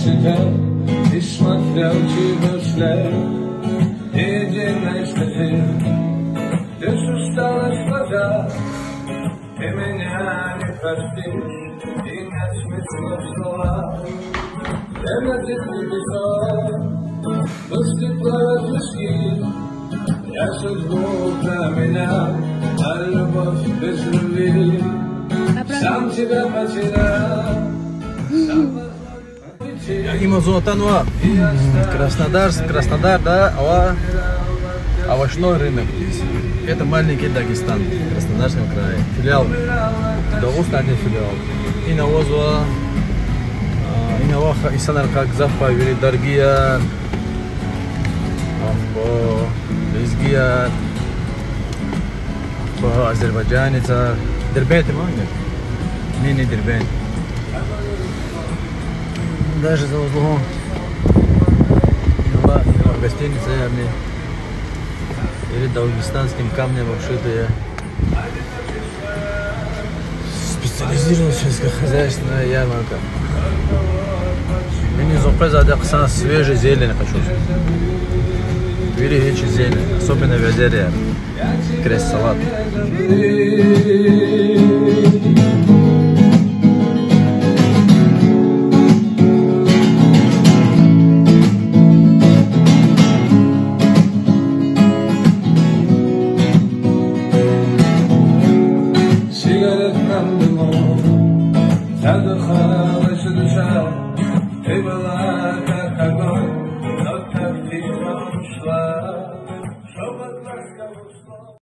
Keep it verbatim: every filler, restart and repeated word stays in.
считал, и смотрел тебе вслед. Единой статьи, ты же стала глаза, ты меня не простишь, и нет смысла в словах. Время дикий песок, пусть плавают пески, я судьбу променял, а любовь без любви. Сам тебя потерял. Има зонатанва Краснодар, Краснодар, да, ава, овощной рынок. Это маленький Дагестан, в Краснодарском крае. Филиал, Дагестанский филиал. И навозва, и наваха, и санар как запа, вели дорогие, по лезгия, по азербайджаница. Дербен, ты можешь? Не, не Дербен. Даже за углом гостиница явно или дагестанским камнем обшитые специализированная сельскохозяйственная ярмарка. Я не знаю, свежей зелени хочу. Двери речи зелень, особенно вязерия, крест-салат. Sigaret nam dumon, tad khana